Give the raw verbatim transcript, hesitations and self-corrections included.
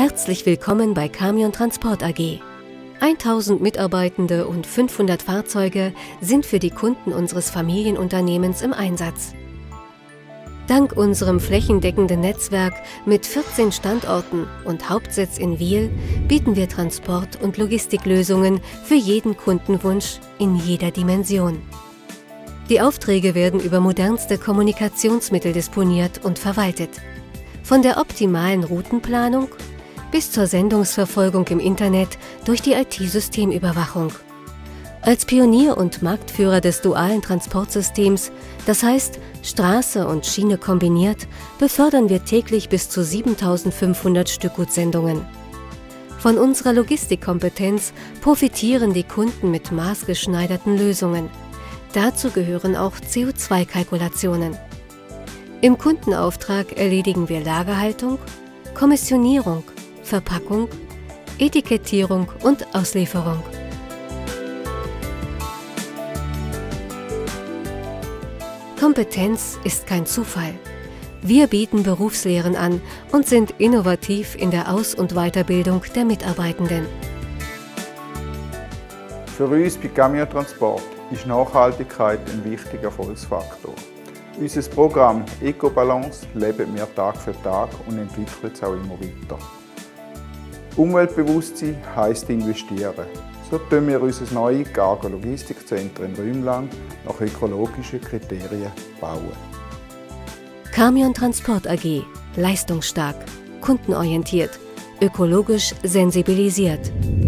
Herzlich willkommen bei Camion Transport A G. tausend Mitarbeitende und fünfhundert Fahrzeuge sind für die Kunden unseres Familienunternehmens im Einsatz. Dank unserem flächendeckenden Netzwerk mit vierzehn Standorten und Hauptsitz in Wiel bieten wir Transport- und Logistiklösungen für jeden Kundenwunsch in jeder Dimension. Die Aufträge werden über modernste Kommunikationsmittel disponiert und verwaltet. Von der optimalen Routenplanung bis zur Sendungsverfolgung im Internet durch die I T-Systemüberwachung. Als Pionier und Marktführer des dualen Transportsystems, das heißt Straße und Schiene kombiniert, befördern wir täglich bis zu siebentausendfünfhundert Stückgutsendungen. Von unserer Logistikkompetenz profitieren die Kunden mit maßgeschneiderten Lösungen. Dazu gehören auch C O zwei Kalkulationen. Im Kundenauftrag erledigen wir Lagerhaltung, Kommissionierung, Verpackung, Etikettierung und Auslieferung. Kompetenz ist kein Zufall. Wir bieten Berufslehren an und sind innovativ in der Aus- und Weiterbildung der Mitarbeitenden. Für uns bei Camion Transport ist Nachhaltigkeit ein wichtiger Erfolgsfaktor. Unser Programm EcoBalance leben wir Tag für Tag und entwickeln es auch immer weiter. Umweltbewusstsein heisst investieren. So bauen wir unser neues Cargo Logistikzentrum in Rümlang nach ökologischen Kriterien bauen. Camion Transport A G. Leistungsstark, kundenorientiert, ökologisch sensibilisiert.